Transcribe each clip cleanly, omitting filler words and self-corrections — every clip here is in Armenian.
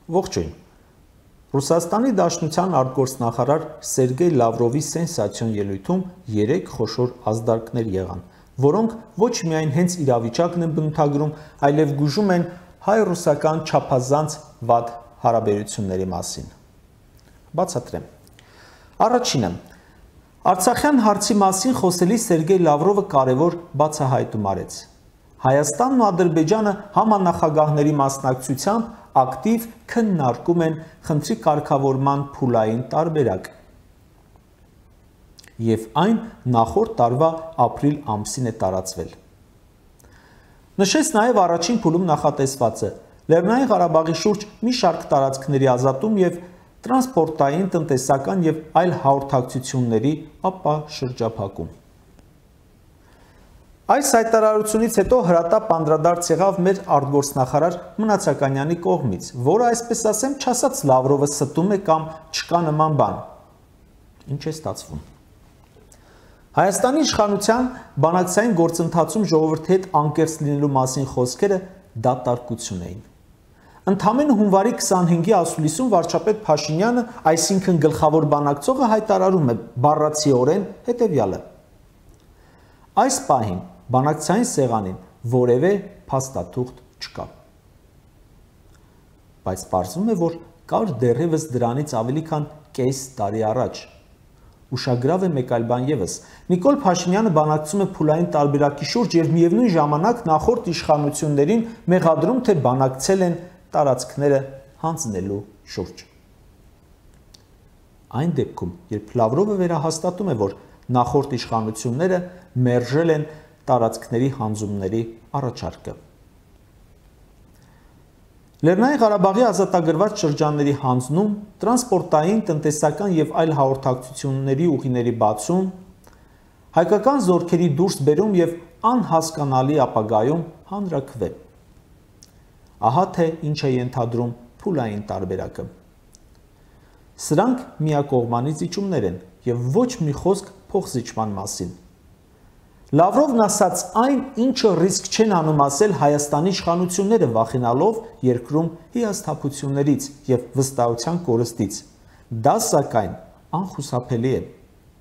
Ողջույն։ Ռուսաստանի Դաշնության արտգործնախարար Սերգեյ Լավրովի սենսացիոն ելույթում 3 խոշոր ազդարքներ եղան, որոնք ոչ միայն հենց իրավիճակն են բնութագրում, այլև գուժում են հայ-ռուսական չափազանց վատ հարաբերությունների մասին։ Բացատրեմ։ Առաջինը, Արցախյան հարցի մասին խոսելիս Սերգեյ Լավրովը կարևոր բացահայտում արեց։ Հայաստանն ու Ադրբեջանը համանախագահների մասնակցությամբ ակտիվ քննարկում են խնդրի կարգավորման փուլային տարբերակ եւ այն նախորդ տարվա ապրիլ ամսին է տարածվել։ Նշեց նաեւ առաջին փուլում նախատեսվածը Լեռնային Ղարաբաղի շուրջ մի շարք տարածքների ազատում եւ տրանսպորտային, տնտեսական եւ այլ հաղորդակցությունների ապաշրջափակում։ Այս հայտարարությունից հետո հրատապ անդրադարձ եղավ մեր արտգործնախարար Մնացականյանի կողմից, որը այսպես ասեմ չասած Լավրովը ստում է կամ չկա նման բան։ Ինչ է ստացվում։ Հայաստանի իշխանության բանակցային գործընթացում ժողովրդի հետ անկեղծ լինելու մասին խոսքերը դատարկություն էին։ Ընդամենը հունվարի 25-ի ասուլիսում վարչապետ Փաշինյանը, այսինքն գլխավոր բանակցողը հայտարարում է բառացիորեն հետևյալը. Այս պահին բանակցային սեղանին որևէ փաստաթուղթ չկա։ Բայց պարզվում է, որ կար դեռևս դրանից ավելի քան կես տարի առաջ։ Ուշագրավ է մեկ այլ բան ևս։ Նիկոլ Փաշինյանը բանակցում է փուլային տարբերակի շուրջ եւ միևնույն ժամանակ նախորդ իշխանություններին մեղադրում, թե բանակցել են տարածքները հանձնելու շուրջ։ Այն դեպքում, երբ Լավրովը վերահաստատում է, որ նախորդ իշխանությունները մերժել են տարածքների հանձումների առաջարկը։ Լեռնային Ղարաբաղի ազատագրված շրջանների հանձնում, տրանսպորտային, տնտեսական եւ այլ հաղորդակցությունների ուղիների բացում, հայկական զորքերի դուրս բերում եւ անհասկանալի ապագայում հանրաքվե։ Ահա թե ինչ է ենթադրում փուլային տարբերակը։ Սրանք միակողմանի զիջումներ են եւ ոչ մի խոսք փոխզիջման մասին։ Լավրովն ասաց այն, ինչը ռիսկ չեն անում ասել Հայաստանի իշխանությունները, վախենալով երկրում հիասթափություններից եւ վստահության կորստից։ Դա սակայն անխուսափելի է։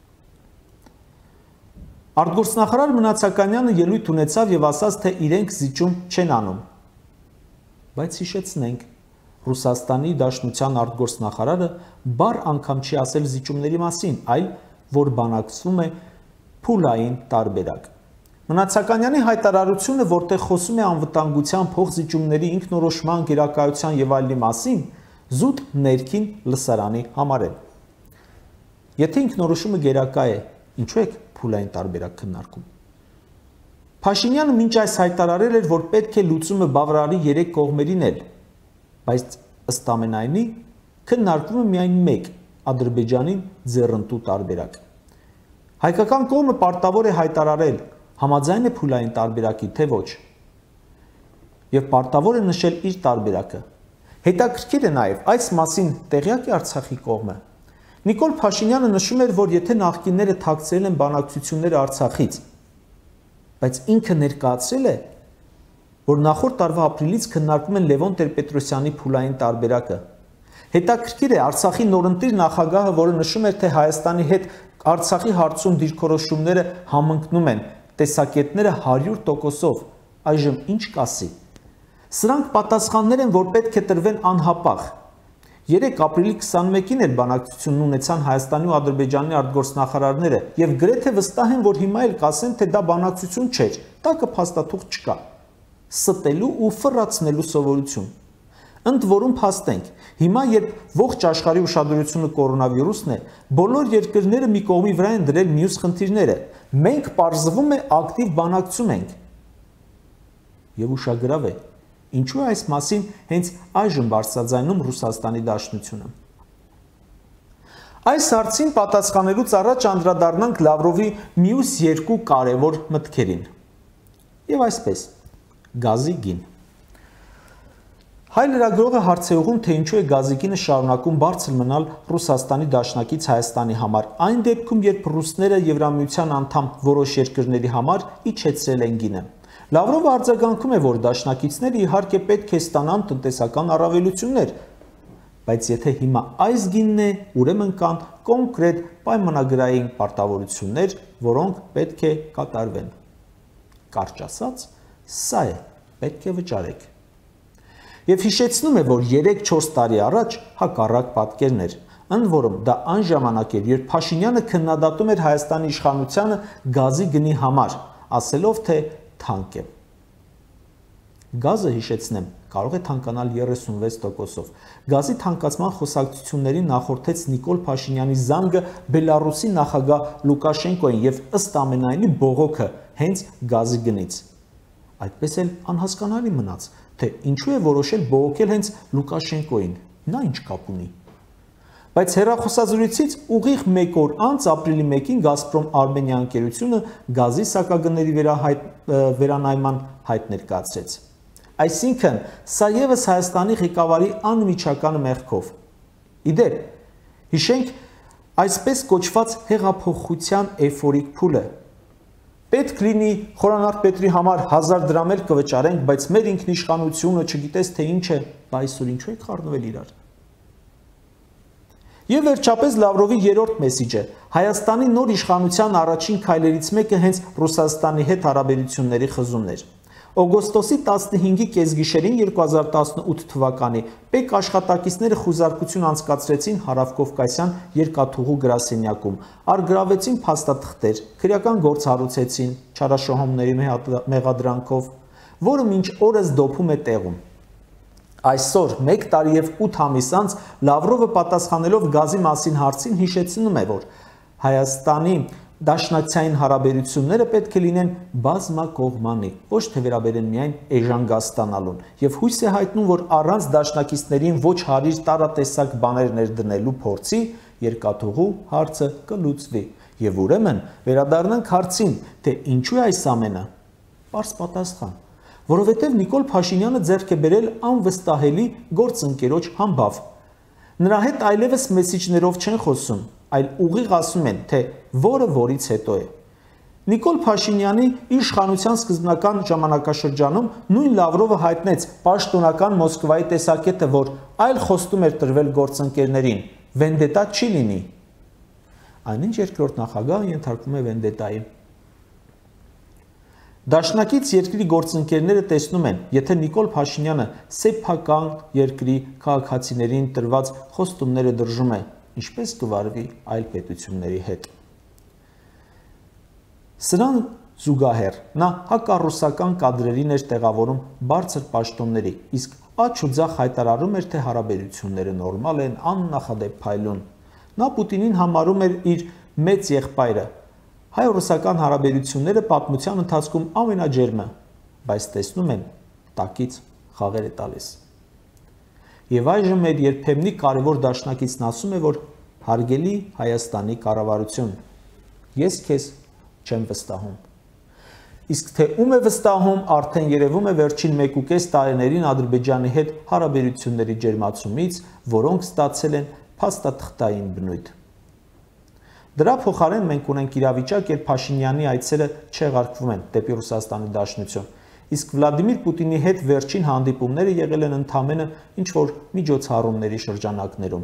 Արտգործնախարար Մնացականյանը ելույթ ունեցավ եւ ասաց, թե իրենք զիջում չեն անում։ Բայց հիշեցնենք, Ռուսաստանի Դաշնության արտգործնախարարը բառ անգամ չի ասել զիջումների մասին, այլ որ բանակցվում է փուլային տարբերակ։ Մնացականյանի հայտարարությունը, որտեղ խոսում է անվտանգության, փոխզիջումների, ինքնորոշման, գերակայության եւ այլնի մասին, զուտ ներքին լսարանի համար է։ Եթե ինքնորոշումը գերակա է, ինչու է փուլային տարբերակ քննարկում։ Փաշինյանը մինչ այս հայտարարել էր, որ պետք է լուծումը բավարարի 3 կողմերին էլ, բայց ըստ ամենայնի քննարկվում է միայն մեկ Ադրբեջանին ձեռնտու տարբերակ։ Հայկական կողմը պարտավոր է հայտարարել, համաձայն է փուլային տարբերակի, թե ոչ, եւ պարտավոր է նշել իր տարբերակը։ Հետաքրքիր է նաեւ այս մասին տեղյակ է Արցախի կողմը։ Նիկոլ Փաշինյանը նշում էր, որ եթե նախկինները թաքցրել են բանակցությունները Արցախից, բայց ինքը ներկայացրել է, որ նախորդ տարվա ապրիլից քննարկվում են Լևոն Տեր-Պետրոսյանի փուլային տարբերակը։ Հետաքրքիր է Արցախի նորընտիր նախագահը, որը նշում էր, թե Հայաստանի հետ Արցախի հարցում դիրքորոշումները համընկնում են, տեսակետները 100%-ով, այժմ ինչ կասի։ Սրանք պատասխաններ են, որ պետք է տրվեն անհապաղ։ 3 ապրիլի 21-ին էր բանակցությունն ունեցան Հայաստանի ու Ադրբեջանի արտգործնախարարները եւ գրեթե վստահ են, որ հիմա էլ կասեն, թե դա բանակցություն չէր, տակը փաստաթուղթ չկա։ Ստելու ու ֆռացնելու սովորություն։ Ընդ որում փաստենք, հիմա երբ ողջ աշխարհի ուշադրությունը կորոնավիրուսն է, բոլոր երկրները մի կողմի վրա են դրել մյուս խնդիրները։ Մենք պարզվում է ակտիվ բանակցում ենք։ Եվ ուշագրավ է, ինչու է այս մասին հենց այժմ բարձրաձայնում Ռուսաստանի Դաշնությունը։ Այս հարցին պատասխանելուց առաջ անդրադառնանք Լավրովի մյուս 2 կարևոր մտքերին։ Եվ այսպես, գազի գին։ Հայ լրագրողը հարցեուղում, թե ինչու է գազի գինը շարունակում բարձր մնալ Ռուսաստանի դաշնակից Հայաստանի համար, այն դեպքում, երբ ռուսները Եվրամիության անդամ որոշ երկրների համար իջեցրել են գինը։ Լավրովը արձագանքում է, որ դաշնակիցները իհարկե պետք է ստանան տնտեսական առավելություններ, բայց եթե հիմա այս գինն է, ուրեմն կան կոնկրետ պայմանագրային պարտավորություններ, որոնք պետք է կատարվեն։ Կարճ ասած, սա է, պետք է վճարեք։ Եվ հիշեցնում է, որ 3-4 տարի առաջ հակառակ պատկերն էր, ընդ որում դա այն ժամանակ էր, երբ Փաշինյանը քննադատում էր Հայաստանի իշխանությանը գազի գնի համար, ասելով, թե թանկ է։ Գազը, հիշեցնեմ, կարող է թանկանալ 36%-ով։ Գազի թանկացման խոսակցություններին նախորդեց Նիկոլ Փաշինյանի զանգը Բելարուսի նախագահ Լուկաշենկոին եւ ըստ ամենայնի բողոքը հենց գազի գնից։ Այդպես էլ անհասկանալի մնաց, թե ինչու է որոշել բողոքել հենց Լուկաշենկոին, նա ինչ կապ ունի։ Բայց հեռախոսազրույցից ուղիղ 1 օր անց ապրիլի 1-ին Գազպրոմ Արմենիա ընկերությունը գազի սակագների վերանայման հայտ ներկայացրեց։ Այսինքն, սա ևս Հայաստանի ղեկավարի անմիջական մեղքով։ Իդեպ, հիշենք այսպես կոչված հեղափոխության էյֆորիկ փուլը։ Պետք լինի Խորանարդ Պետրի համար 1000 դրամ էլ կվճարենք, բայց մեր ինքնիշխանությունը չգիտես թե ինչ է, այսօր ինչու եք խառնվել իրար։ Եվ վերջապես Լավրովի երրորդ մեսիջը Հայաստանի նոր իշխանության առաջին քայլերից մեկը հենց Ռուսաստանի հետ հարաբերությունների խզումն էր։ Օգոստոսի 15-ի կեսգիշերին 2018 թվականի ՊԵԿ աշխատակիցները խուզարկություն անցկացրեցին Հարավկովկասյան երկաթուղու գրասենյակում, առգրավեցին փաստաթղթեր, քրեական գործ հարուցեցին չարաշահումների մեղադրանքով, որը մինչ օրս դոփում է տեղում։ Այսօր 1 տարի եւ 8 ամիս անց Լավրովը պատասխանելով գազի մասին հարցին հիշեցնում է, որ Հայաստանի դաշնակցային հարաբերությունները պետք է լինեն բազմակողմանի, ոչ թե վերաբերեն միայն էժան գազ ստանալուն, եւ հույս է հայտնում, որ առանց դաշնակիցներին ոչ հարիր տարատեսակ բաներ ներդնելու փորձի երկաթուղու հարցը կլուծվի։ Եվ ուրեմն վերադառնանք հարցին, թե ինչու է այս ամենը։ Պարզ պատասխան, որովհետև Նիկոլ Փաշինյանը ձեռք է բերել անվստահելի գործընկերոջ համբավ։ Նրա հետ այլևս մեսիջներով չեն խոսում, այլ ուղիղ ասում են, թե որը որից հետո է։ Նիկոլ Փաշինյանի իշխանության սկզբնական ժամանակաշրջանում նույն Լավրովը հայտնեց պաշտոնական Մոսկվայի տեսակետը, որ այլ խոստում էր տրվել գործընկերներին, վենդետա չի լինի։ Այնինչ երկրորդ նախագահը ենթարկվում է վենդետայի։ Դաշնակից երկրի գործընկերները տեսնում են, եթե Նիկոլ Փաշինյանը սեփական երկրի քաղաքացիներին տրված խոստումները դրժում է, ինչպես կվարվի այլ պետությունների հետ։ Սրան զուգահեռ նա հակառուսական կադրերին էր տեղավորում բարձր պաշտոնների, իսկ աջ ու ձախ հայտարարում էր, թե հարաբերությունները նորմալ են, աննախադեպ փայլուն։ Նա Պուտինին համարում էր իր մեծ եղբայրը։ Հայ-ռուսական հարաբերությունները պատմության ընթացքում ամենաջերմը, բայց տեսնում են, տակից խաղեր է տալիս։ Եվ այժմ մեր երբեմնի կարևոր դաշնակիցն ասում է, որ հարգելի Հայաստանի կառավարություն, ես քեզ չեմ վստահում։ Իսկ թե ում է վստահում, արդեն երևում է վերջին 1.5 տարիներին Ադրբեջանի հետ հարաբերությունների ջերմացումից, որոնք ստացել են փաստաթղթային բնույթ։ Դրա փոխարեն մենք ունենք իրավիճակ, երբ Փաշինյանի այցերը չեղարկվում են դեպի Ռուսաստանի Դաշնություն, իսկ Վլադիմիր Պուտինի հետ վերջին հանդիպումները եղել են ընդամենը ինչ-որ միջոցառումների շրջանակներում։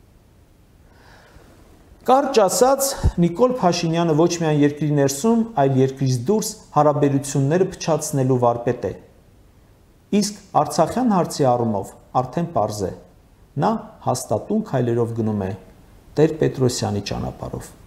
Կարճ ասած, Նիկոլ Փաշինյանը ոչ միայն երկրի ներսում, այլ երկրից դուրս հարաբերությունները փչացնելու վարպետ է։ Իսկ Արցախյան հարցի առումով արդեն պարզ է։ Նա հաստատուն քայլերով գնում է Տեր-Պետրոսյանի ճանապարհով։